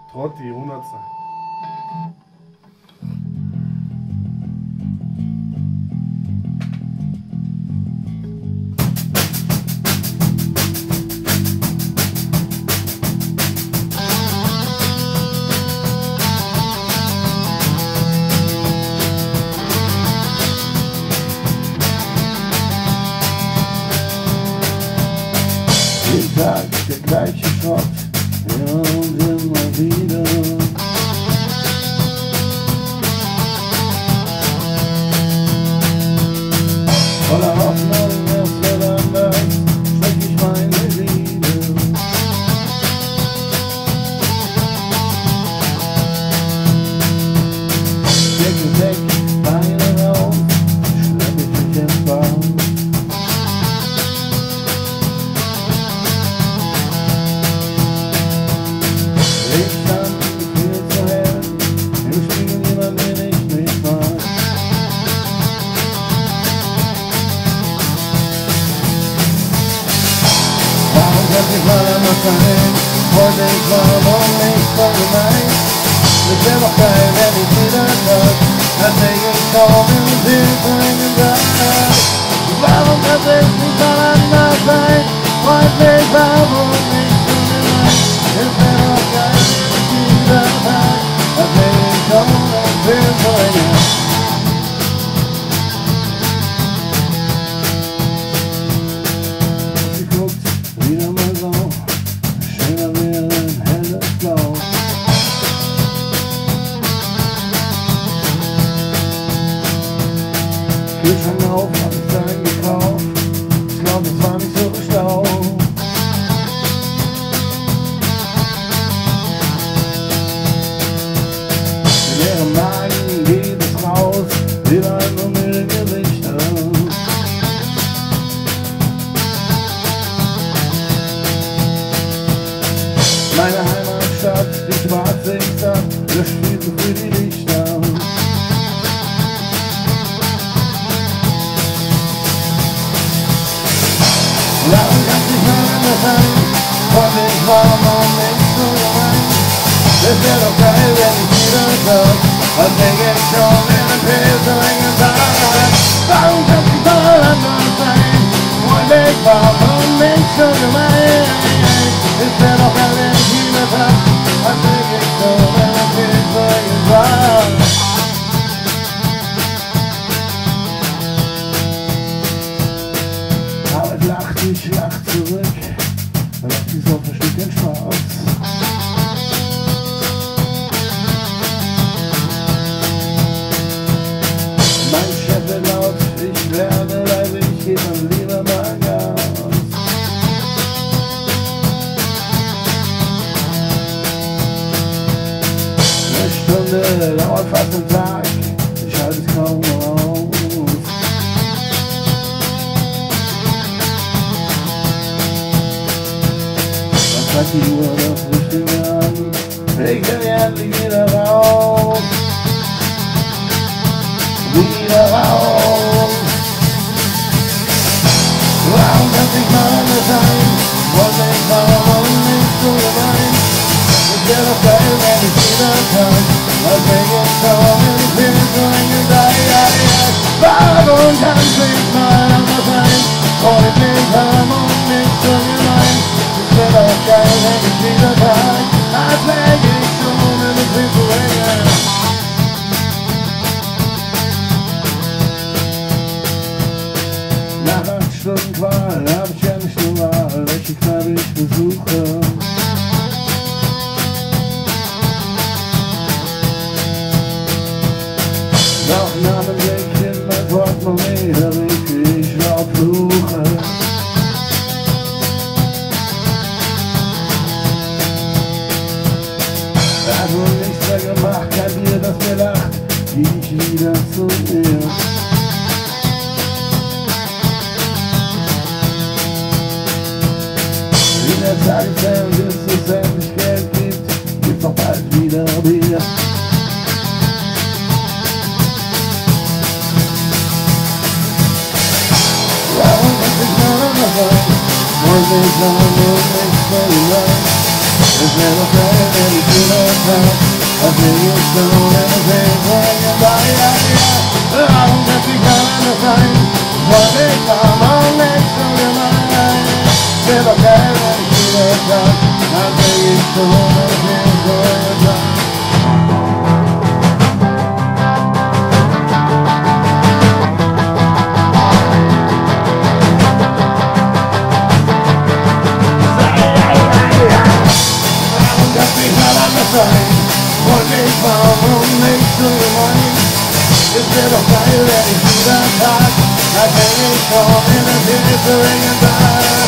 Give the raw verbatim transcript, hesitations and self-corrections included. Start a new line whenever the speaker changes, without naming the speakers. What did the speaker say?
Trotti, Hundertste.
Jeden Tag der gleiche Schrott, ja und immer wieder. Voller Hoffnung, es wird anders, steck ich meine Liebe. Decke weg, Beine raus, schlepp ich mich entspannt. Licht an, viel zu hell, im Spiegel jemand, den ich nicht mag. Warum kann ich mal einmal sein? Heute ist warm und nicht so gemein. Es wär doch geil, wenn ich wieder das, als wäre ich kaum im Bild bringen darf. Warum kann es nicht mal anders sein? Heute ist warm und nicht so gemein. Es wär doch geil, wenn ich wieder das, als wäre ich kaum im Bild bringen. Sie guckt wieder mal so, schöner wäre ein helles Blau. Kühlschrank auf, hab ich dann gekauft. Ich glaub, es war nicht so schlau. In ihrem Magen geht es raus, überall nur milde Gesichter. Meine Heimatstadt, die schwarze Stadt, löscht viel zu früh die Lichter. Warum kann sich mal anders sein? Heute ist warm und nicht so gemein. Es wär doch geil, wenn ich wieder sag, als denke ich schon in den Pilzringen Tag. Warum kann sich mal anders sein? Heute ist warm und nicht so gemein. Es wär doch geil, wenn ich wieder sag, als denke ich schon in den Pilzringen Tag. Arbeit lacht, ich lach zurück, lacht die so versteht den Spaß. Mein Chef wird laut, ich lerne leise, ich geb dann lieber mal Gas. Eine Stunde dauert fast ein Tag, ich halte es kaum aus. Sagt die Uhr, das Richtige an, ich will endlich wieder raus, wieder raus. Warum kann sich mal anders sein? Wollte ich warum und nicht so gemein? Es wär doch geil, wenn ich wieder kann, als wäre ich kaum im Film so eingeleiert. Warum kann sich mal anders sein? Wollte ich warm und nicht so gemein? Es wär doch geil, wenn ich wieder kann, als wäre ich schon in den Film so eingeleiert. Nach acht Stunden Qual hab ich ja nicht nur Wahl, welche Kneipe ich besuche. Noch nach dem Blick in mein Portemonnaie, da rief ich laut Fluche. Da hat wohl nichts mehr gemacht, kein Bier, das mir lacht, geh ich wieder zu mir. In der Tageszeit, bis es endlich Geld gibt, gibt's auch bald wieder Bier. Warum kann sich mal anders sein? Wollte ich noch nur nicht so sein. Es wär doch geil, wenn ich the top. I think it's stone and a paper in your body. I don't get behind the sign. One day come on next to the mind. Never carry to the top. I think it's stone and a paper in your top. One day come on next to the mind. Instead of fire ready to the top, I think it's all in a different time.